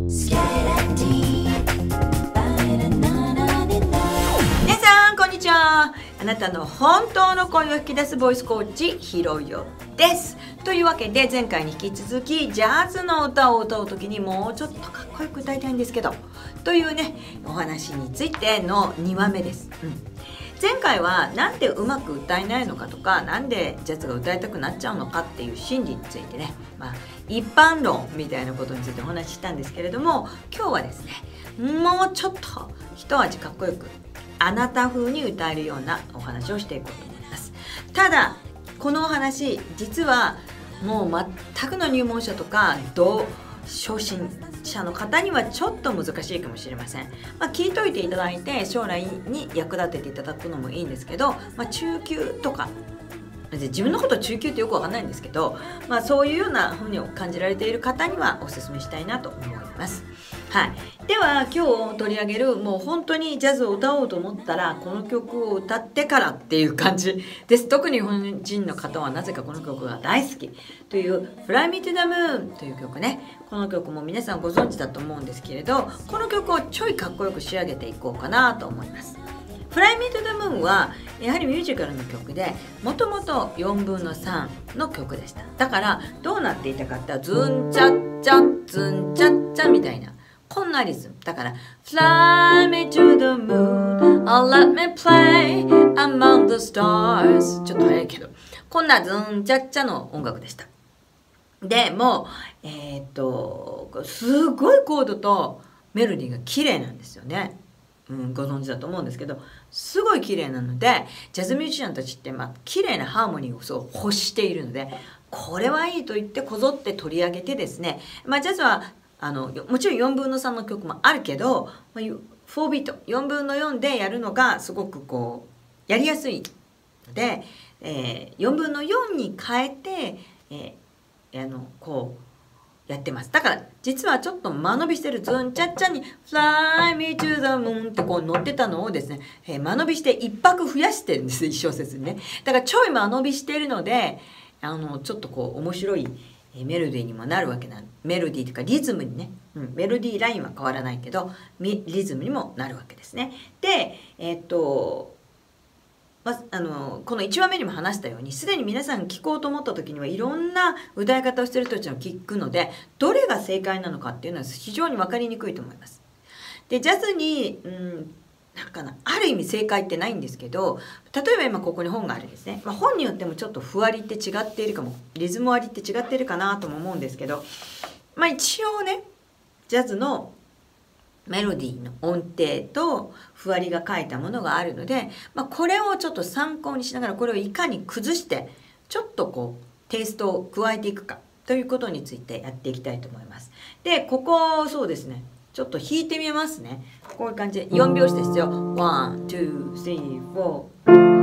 皆さんこんにちは。あなたの本当の声を引き出すボイスコーチひろよです。というわけで前回に引き続きジャズの歌を歌う時にもうちょっとかっこよく歌いたいんですけどというねお話についての2話目です。前回はなんでうまく歌えないのかとかなんでジャズが歌いたくなっちゃうのかっていう心理についてね、一般論みたいなことについてお話ししたんですけれども、今日はですねもうちょっと一味かっこよくあなた風に歌えるようなお話をしていこうと思います。ただこのお話実はもう全くの入門者とか初心者の方にはちょっと難しいかもしれません。聞いといていただいて将来に役立てていただくのもいいんですけど、中級とか自分のこと中級ってよくわかんないんですけど、そういうような風に感じられている方にはお勧めしたいなと思います。では今日取り上げるもう本当にジャズを歌おうと思ったらこの曲を歌ってからっていう感じです。特に日本人の方はなぜかこの曲が大好きという「Fly Me to the Moon」という曲ね。この曲も皆さんご存知だと思うんですけれど、この曲をちょいかっこよく仕上げていこうかなと思います。Fly Me to the Moon はやはりミュージカルの曲でもともと4分の3の曲でした。だからどうなっていたかってズンチャッチャズンチャッチャみたいなこんなリズムだから Fly me to the moon I'll let me play among the stars ちょっと早いけどこんなズンチャッチャの音楽でした。でもすごいコードとメロディーが綺麗なんですよね。ご存知だと思うんですけどすごい綺麗なのでジャズミュージシャンたちって綺麗なハーモニーをそう欲しているのでこれはいいと言ってこぞって取り上げてですね、ジャズはもちろん4分の3の曲もあるけど4ビート4分の4でやるのがすごくこうやりやすいので、4分の4に変えて、こうやってます。だから実はちょっと間延びしてるズンチャッチャに Fly me to the moon ってこう乗ってたのをですね、間延びして1拍増やしてるんです1小節にね。だからちょい間延びしてるのでちょっとこう面白いメロディーにもなるわけなんメロディーというかリズムにね、メロディーラインは変わらないけどリズムにもなるわけですね。でこの1話目にも話したようにすでに皆さん聞こうと思った時にはいろんな歌い方をしている人たちを聞くのでどれが正解なのかっていうのは非常に分かりにくいと思います。でジャズにある意味正解ってないんですけど、例えば今ここに本があるんですね。本によってもちょっと譜割りって違っているかもリズム割りって違っているかなとも思うんですけど、一応ねジャズのメロディーの音程と譜割りが書いたものがあるので、これをちょっと参考にしながらこれをいかに崩してちょっとこうテイストを加えていくかということについてやっていきたいと思います。でここそうですねちょっと弾いてみますね。こういう感じで4拍子ですよ。1、2、3、4。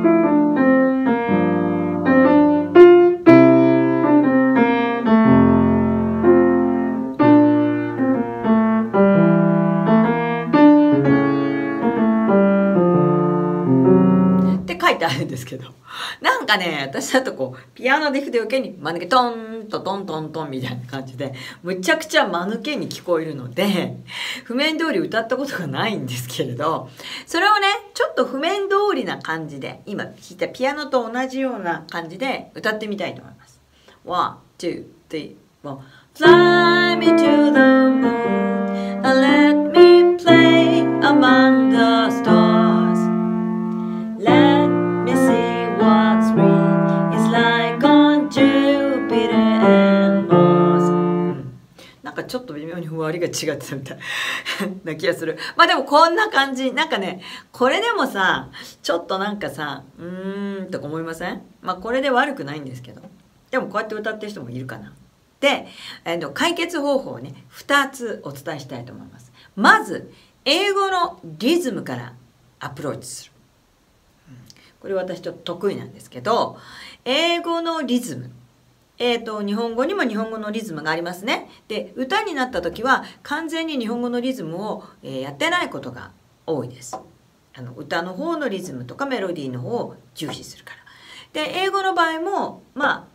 書いてあるんですけど私だとこうピアノで弾くと余計に間抜けトンとトントントンみたいな感じでむちゃくちゃ間抜けに聞こえるので譜面通り歌ったことがないんですけれど、それをねちょっと譜面通りな感じで今弾いたピアノと同じような感じで歌ってみたいと思います。1、2、3、4 Fly me to the moon and let me play among the stars Let me see what's green is like on Jupiter and Mars ちょっと微妙に譜割りが違ってたみたいな気がする。でもこんな感じこれでもさちょっととか思いません？これで悪くないんですけどでもこうやって歌ってる人もいるかな。で解決方法をね2つお伝えしたいと思います。まず英語のリズムからアプローチする。これ私ちょっと得意なんですけど英語のリズム日本語にも日本語のリズムがありますね。で歌になった時は完全に日本語のリズムを、やってないことが多いです。歌の方のリズムとかメロディーの方を重視するから。で英語の場合も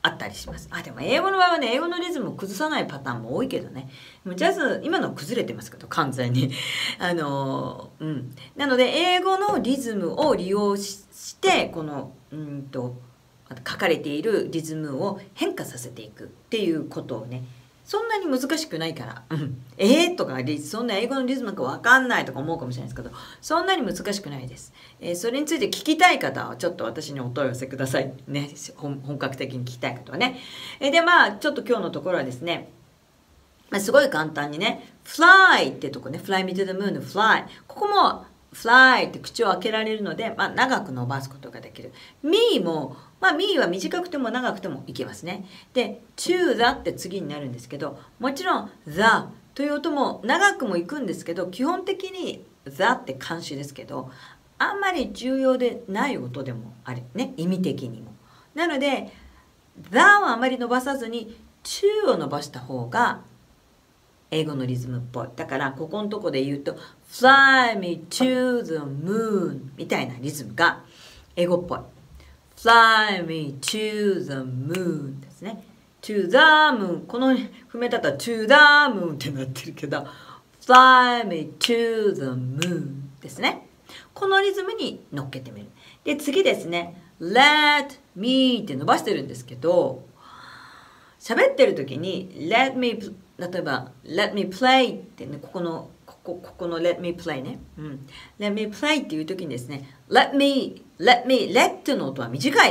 あったりします。でも英語の場合はね、英語のリズムを崩さないパターンも多いけどね。ジャズ、今の崩れてますけど、完全に。なので、英語のリズムを利用して、この、書かれているリズムを変化させていくっていうことをね、そんなに難しくないから、とか、そんな英語のリズムかわかんないとか思うかもしれないですけど、そんなに難しくないです。それについて聞きたい方は、ちょっと私にお問い合わせください。ね、本格的に聞きたい方はね。で、ちょっと今日のところはですね、すごい簡単にね、fly ってとこね、fly me to the moon の fly。ここも、fly って口を開けられるので、長く伸ばすことができる。me も、me は短くても長くてもいけますね。で、to the って次になるんですけど、もちろん the という音も長くもいくんですけど、基本的に the って漢詞ですけど、あんまり重要でない音でもあるね、意味的にも。なので、the はあまり伸ばさずに to を伸ばした方が英語のリズムっぽい。だから、ここのとこで言うと、fly me to the moon みたいなリズムが英語っぽい。fly me to the moon ですね。to the moon この踏め方 to the moon ってなってるけど fly me to the moon ですね。このリズムに乗っけてみる。で、次ですね。let me って伸ばしてるんですけど、喋ってる時に let me 例えば let me play ってね、ここの let me play ね。let me play っていう時にですね、letの音は短いです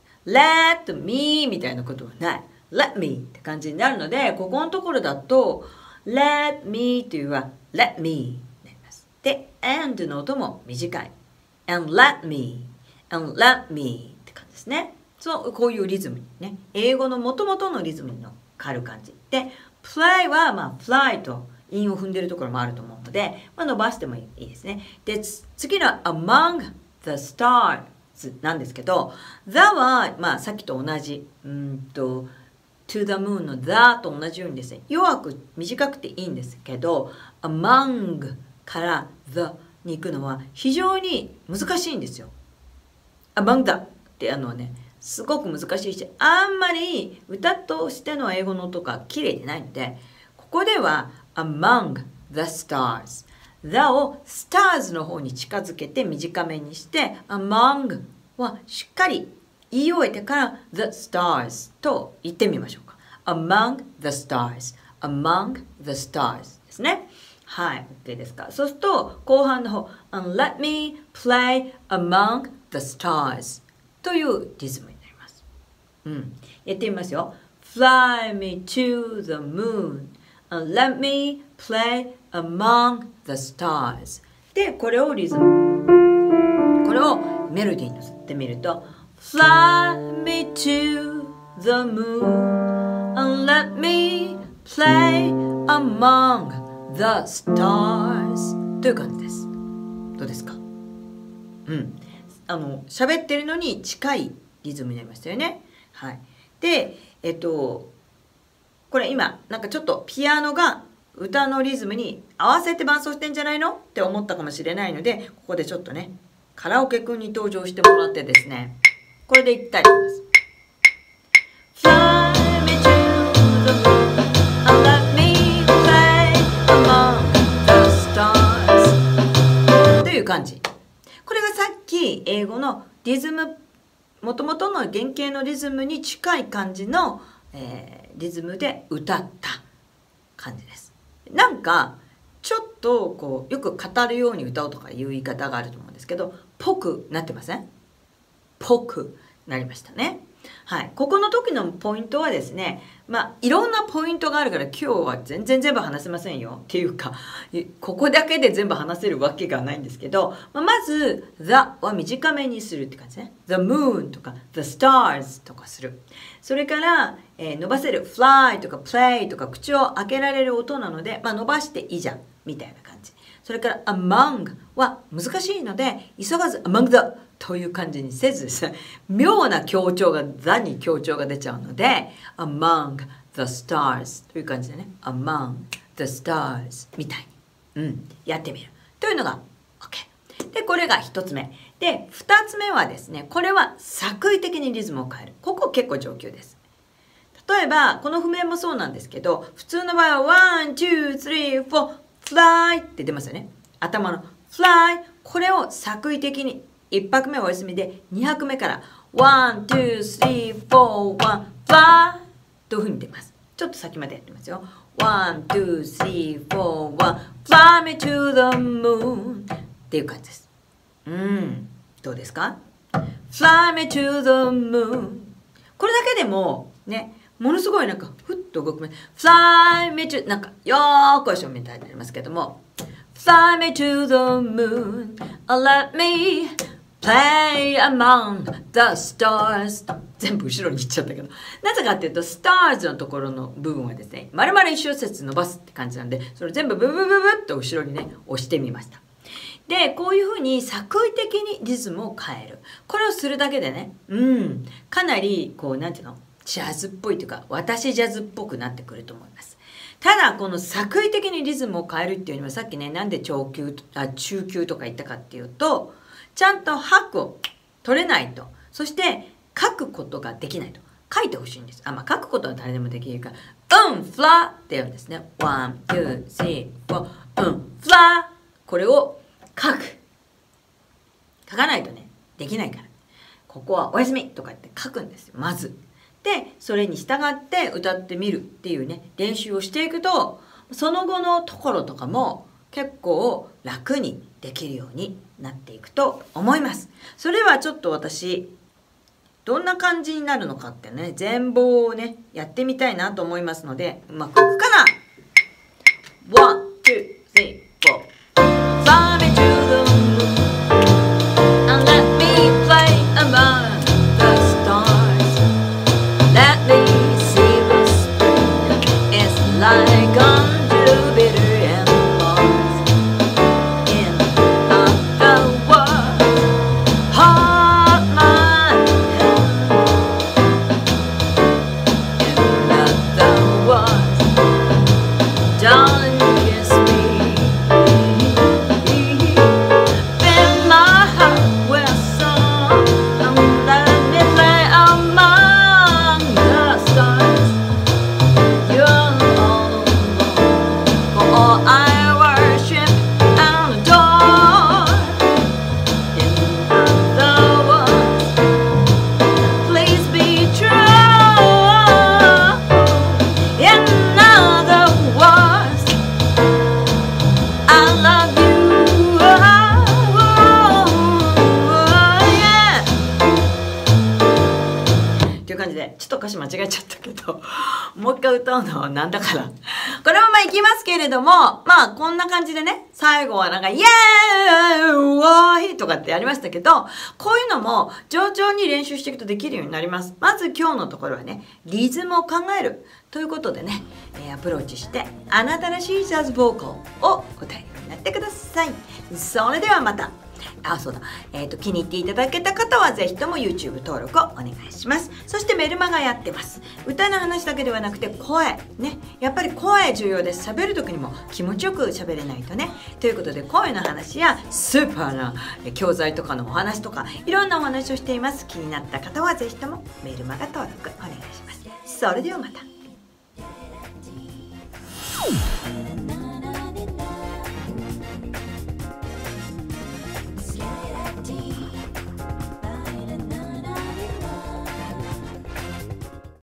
。let me みたいなことはない。let me って感じになるので、ここのところだと let me というは let me になります。で、and の音も短い。and let me って感じですね。こういうリズムにね、英語の元々のリズムに乗っかる感じ。で、play はfly と韻を踏んでるところもあると思うので、伸ばしてもいいですね。で、次の among the stars なんですけど、the は、さっきと同じ、to the moon の the と同じようにですね、弱く短くていいんですけど、among から the に行くのは非常に難しいんですよ。among the ってすごく難しいし、あんまり歌としての英語の音が綺麗でないので、ここではamong the stars。the を stars の方に近づけて短めにして、among はしっかり言い終えてから the stars と言ってみましょうか。among the stars。among the stars ですね。はい、OK ですか。そうすると、後半の方、let me play among the stars というリズムになります。やってみますよ。Fly me to the moon.And let me play among the stars. で、これをメロディーに乗せてみると Fly me to the moon and let me play among the stars という感じです。どうですか？喋ってるのに近いリズムになりましたよね。はい。で、これ今ちょっとピアノが歌のリズムに合わせて伴奏してんじゃないのって思ったかもしれないので、ここでちょっとねカラオケくんに登場してもらってですね、これでいきたいと思います。Fly me to the moon and let me play among the stars という感じ。これがさっき英語のリズム、もともとの原型のリズムに近い感じのリズムで歌った感じです。ちょっとよく語るように歌うとかいう言い方があると思うんですけど、ぽくなってません？ぽくなりましたね。はい。ここの時のポイントはですね、いろんなポイントがあるから今日は全部話せませんよ。っていうか、ここだけで全部話せるわけがないんですけど、まず the は短めにするって感じね。the moon とか the stars とかする。それから、伸ばせる fly とか play とか口を開けられる音なので、伸ばしていいじゃんみたいな感じ。それから among は難しいので、急がず among the という感じにせずですね、妙な強調が the に強調が出ちゃうので among the stars という感じでね、among the stars みたいに、やってみるというのが OK で、これが1つ目で、2つ目はですね、これは作為的にリズムを変える。ここ結構上級です。 例えばこの譜面もそうなんですけど、普通の場合は1、2、3、4 fly って出ますよね。頭の fly、 これを作為的に1拍目お休みで2拍目から1、2、3、4、1 fly というふうに出ます。ちょっと先までやってますよ。1、2、3、4、1 fly me to the moon っていう感じです。どうですか？ Fly me to the moon。 これだけでもね、ものすごいなんかふっと動く。Fly me to なんかよーこいしょみたいになりますけども、 Fly me to the moon Let me play among the stars。 全部後ろに行っちゃったけど、なぜかっていうと stars のところの部分はですね、丸々一小節伸ばすって感じなんで、それ全部ブブブブッと後ろにね押してみました。で、こういうふうに作為的にリズムを変える。これをするだけでね、かなりこうなんていうの、ジャズっぽいというか、私ジャズっぽくなってくると思います。ただこの作為的にリズムを変えるっていうのは、さっきね、なんで中級とか言ったかっていうと、ちゃんと拍を取れないと、そして書くことができないと。書いてほしいんです。書くことは誰でもできるから、フラって言うんですね。1、2、3、4、フラ。これを書かないとねできないから、ここはおやすみとかって書くんですよ、まず。でそれに従って歌ってみるっていうね練習をしていくと、その後のところとかも結構楽にできるようになっていくと思います。それはちょっと私どんな感じになるのかってね、全貌をねやってみたいなと思いますので、うまくいくかな。 1、2、3、4 Fly me to the moon and let me play among the stars. Let me see the spring. It's like on Jupiter and Mars. In other words, hold my hand. In other words, darling, kiss me.ちょっと歌詞間違えちゃったけど、もう一回歌うのはなんだから。このままいきますけれども、こんな感じでね、最後はなんか、イエーイとかってやりましたけど、こういうのも上々に練習していくとできるようになります。まず今日のところはね、リズムを考えるということでね、アプローチして、あなたらしいジャズボーカルを答えるようになってください。それではまた。そうだ。気に入っていただけた方はぜひとも YouTube 登録をお願いします。そしてメルマガやってます。歌の話だけではなくて声。ね。やっぱり声重要です。喋る時にも気持ちよく喋れないとね。ということで声の話やスーパーな教材とかのお話とかいろんなお話をしています。気になった方はぜひともメルマガ登録お願いします。それではまた。